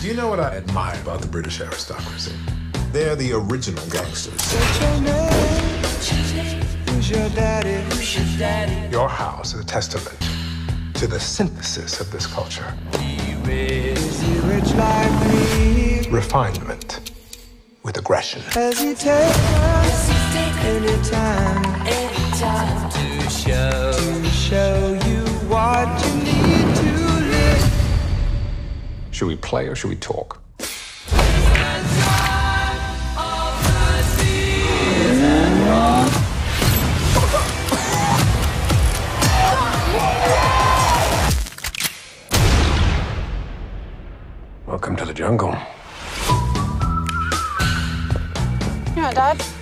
You know what I admire about the British aristocracy? They're the original gangsters. What's your name? Who's your daddy? Who's your daddy? Your house is a testament to the synthesis of this culture. Is he rich like me? Refinement with aggression. Has he taken any time to show you what you need to live? Should we play or should we talk? Welcome to the jungle. You're not Dad?